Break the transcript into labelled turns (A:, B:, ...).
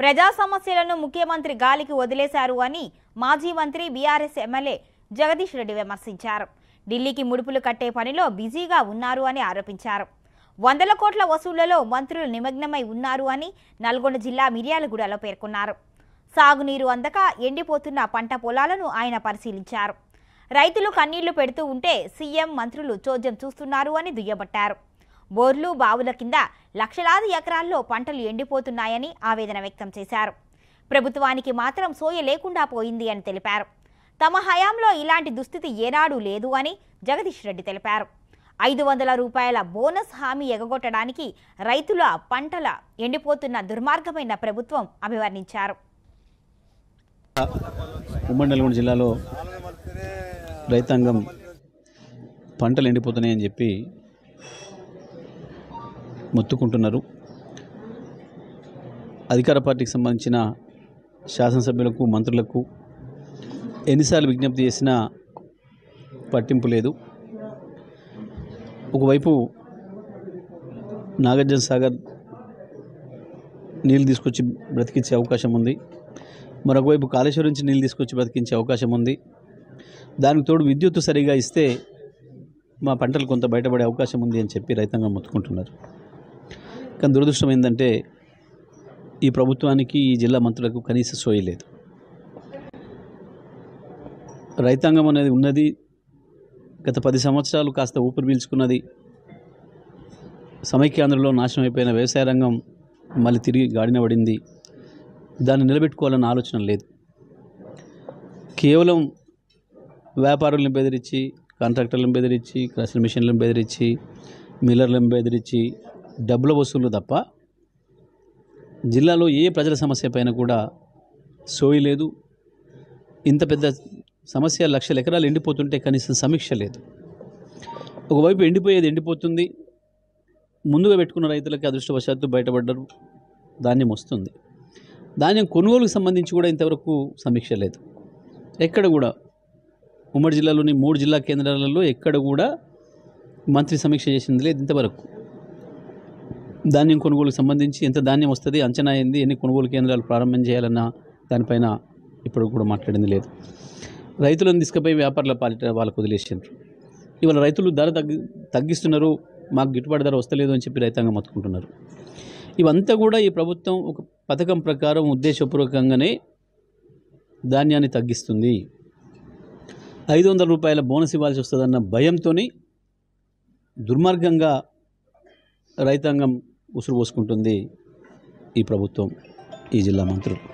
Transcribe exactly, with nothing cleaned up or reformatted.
A: ప్రజా సమస్యలను ముఖ్యమంత్రి గాలికి వదిలేశారు అని మాజీ మంత్రి బీఆర్ఎస్ ఎమ్మెల్యే జగదీష్ రెడ్డి విమర్శించారు. ఢిల్లీకి ముడుపులు కట్టే పనిలో బిజీగా ఉన్నారు అని ఆరోపించారు. వందల కోట్ల వసూళ్లలో మంత్రులు నిమగ్నమై ఉన్నారు అని నల్గొండ జిల్లా మిర్యాలగూడలో పేర్కొన్నారు. సాగునీరు అందక ఎండిపోతున్న పంట పొలాలను ఆయన పరిశీలించారు. రైతులు కన్నీళ్లు పెడుతూ ఉంటే సీఎం మంత్రులు చోద్యం చూస్తున్నారు అని దుయ్యబట్టారు. బోర్లు బావుల కింద లక్షలాది ఎకరాల్లో పంటలు ఎండిపోతున్నాయని ఆవేదన వ్యక్తం చేశారు. ప్రభుత్వానికి మాత్రం సోయ లేకుండా పోయింది అని తెలిపారు. తమ హయాంలో ఇలాంటి దుస్థితి ఏనాడూ లేదు అని జగదీష్ రెడ్డి తెలిపారు. ఐదు వందల రూపాయల బోనస్ హామీ ఎగగొట్టడానికి రైతుల పంటల ఎండిపోతున్న దుర్మార్గమైన ప్రభుత్వం అభివర్ణించారు.
B: ఉమ్మడి నల్గొండ జిల్లాలో రైతాంగం పంటలు ఎండిపోతున్నాయని చెప్పి మొత్తుకుంటున్నారు. అధికార పార్టీకి సంబంధించిన శాసనసభ్యులకు మంత్రులకు ఎన్నిసార్లు విజ్ఞప్తి చేసినా పట్టింపు లేదు. ఒకవైపు నాగార్జున సాగర్ నీళ్ళు తీసుకొచ్చి బ్రతికించే అవకాశం ఉంది, మరొకవైపు కాళేశ్వరం నుంచి నీళ్ళు తీసుకొచ్చి బ్రతికించే అవకాశం ఉంది. దానికి తోడు విద్యుత్తు సరిగా ఇస్తే మా పంటలు కొంత బయటపడే అవకాశం ఉంది అని చెప్పి రైతాంగం మొత్తుకుంటున్నారు. కానీ దురదృష్టం ఏంటంటే ఈ ప్రభుత్వానికి ఈ జిల్లా మంత్రులకు కనీస సోయి లేదు. రైతాంగం అనేది ఉన్నది, గత పది సంవత్సరాలు కాస్త ఊపిరి పీల్చుకున్నది. సమైక్యాంధ్రలో నాశనం అయిపోయిన వ్యవసాయ రంగం మళ్ళీ తిరిగి గాడిన పడింది. దాన్ని నిలబెట్టుకోవాలన్న ఆలోచన లేదు. కేవలం వ్యాపారులను బెదిరించి, కాంట్రాక్టర్లను బెదిరించి, క్రషర్ మిషన్లను బెదిరించి, మిల్లర్లను బెదిరించి డబ్బుల వసూలు తప్ప జిల్లాలో ఏ ప్రజల సమస్య పైన కూడా సోయి లేదు. ఇంత పెద్ద సమస్య, లక్షల ఎకరాలు ఎండిపోతుంటే కనీసం సమీక్ష లేదు. ఒకవైపు ఎండిపోయేది ఎండిపోతుంది, ముందుగా పెట్టుకున్న రైతులకి అదృష్టవశాత్తు బయటపడ్డారు, ధాన్యం వస్తుంది. ధాన్యం కొనుగోలుకు సంబంధించి కూడా ఇంతవరకు సమీక్ష లేదు. ఎక్కడ కూడా ఉమ్మడి జిల్లాలోని మూడు జిల్లా కేంద్రాలలో ఎక్కడ కూడా మంత్రి సమీక్ష చేసింది లేదు ఇంతవరకు. ధాన్యం కొనుగోలుకు సంబంధించి ఎంత ధాన్యం వస్తుంది, అంచనా అయింది, ఎన్ని కొనుగోలు కేంద్రాలు ప్రారంభం చేయాలన్న దానిపైన ఇప్పుడు కూడా మాట్లాడింది లేదు. రైతులను తీసుకుపోయి వ్యాపారుల పాలిట వాళ్ళకు వదిలేసారు. ఇవాళ రైతులు ధర తగ్గి తగ్గిస్తున్నారు, మాకు గిట్టుబాటు ధర వస్తలేదు అని చెప్పి రైతాంగం మొత్తుకుంటున్నారు. ఇవంతా కూడా ఈ ప్రభుత్వం ఒక పథకం ప్రకారం ఉద్దేశపూర్వకంగానే ధాన్యాన్ని తగ్గిస్తుంది. ఐదు వందల రూపాయల బోనస్ ఇవ్వాల్సి వస్తుందన్న భయంతో దుర్మార్గంగా రైతాంగం ఉసురు పోసుకుంటుంది ఈ ప్రభుత్వం, ఈ జిల్లా మంత్రులు.